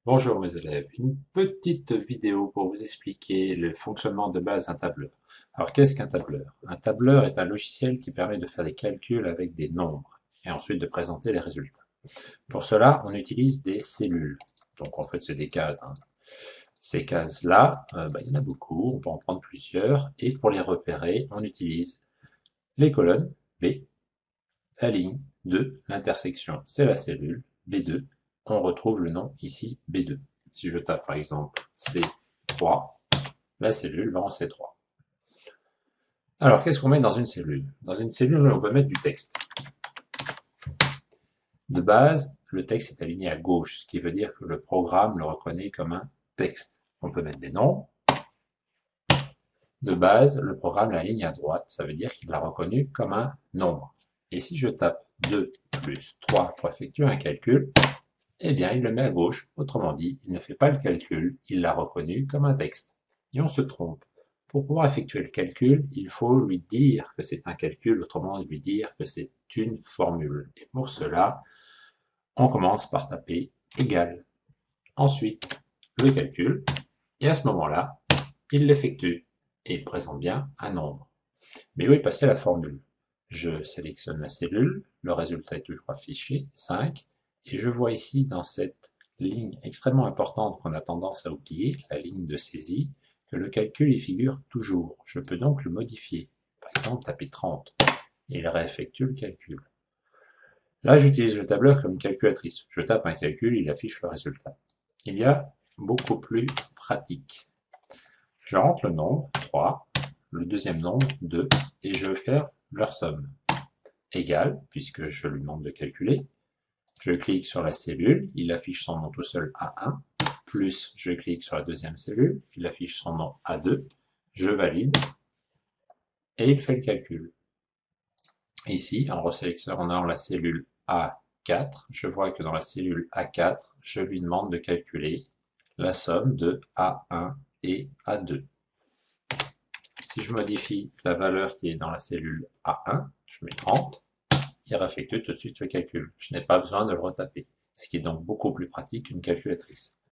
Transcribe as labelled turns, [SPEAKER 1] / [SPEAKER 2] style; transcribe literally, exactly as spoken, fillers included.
[SPEAKER 1] Bonjour mes élèves, une petite vidéo pour vous expliquer le fonctionnement de base d'un tableur. Alors qu'est-ce qu'un tableur? Un tableur est un logiciel qui permet de faire des calculs avec des nombres et ensuite de présenter les résultats. Pour cela, on utilise des cellules. Donc en fait c'est des cases, hein. Ces cases-là, euh, bah, il y en a beaucoup, on peut en prendre plusieurs, et pour les repérer, on utilise les colonnes B, la ligne deux, l'intersection c'est la cellule, B deux, on retrouve le nom ici B deux. Si je tape par exemple C trois, la cellule va en C trois. Alors qu'est-ce qu'on met dans une cellule? Dans une cellule, on peut mettre du texte. De base, le texte est aligné à gauche, ce qui veut dire que le programme le reconnaît comme un texte. On peut mettre des nombres. De base, le programme l'aligne à droite, ça veut dire qu'il l'a reconnu comme un nombre. Et si je tape deux plus trois pour effectuer un calcul, eh bien, il le met à gauche. Autrement dit, il ne fait pas le calcul, il l'a reconnu comme un texte. Et on se trompe. Pour pouvoir effectuer le calcul, il faut lui dire que c'est un calcul, autrement lui dire que c'est une formule. Et pour cela, on commence par taper égal. Ensuite, le calcul, et à ce moment-là, il l'effectue et il présente bien un nombre. Mais où est passée la formule? Je sélectionne la cellule, le résultat est toujours affiché, cinq, et je vois ici dans cette ligne extrêmement importante qu'on a tendance à oublier, la ligne de saisie, que le calcul y figure toujours. Je peux donc le modifier. Par exemple, taper trente, et il réeffectue le calcul. Là, j'utilise le tableur comme une calculatrice. Je tape un calcul, il affiche le résultat. Il y a beaucoup plus pratique. Je rentre le nombre, trois, le deuxième nombre, deux, et je vais faire leur somme. Égal, puisque je lui demande de calculer. Je clique sur la cellule, il affiche son nom tout seul A un, plus je clique sur la deuxième cellule, il affiche son nom A deux, je valide, et il fait le calcul. Ici, en resélectionnant la cellule A quatre, je vois que dans la cellule A quatre, je lui demande de calculer la somme de A un et A deux. Si je modifie la valeur qui est dans la cellule A un, je mets trente, il réeffectue tout de suite le calcul. Je n'ai pas besoin de le retaper, ce qui est donc beaucoup plus pratique qu'une calculatrice.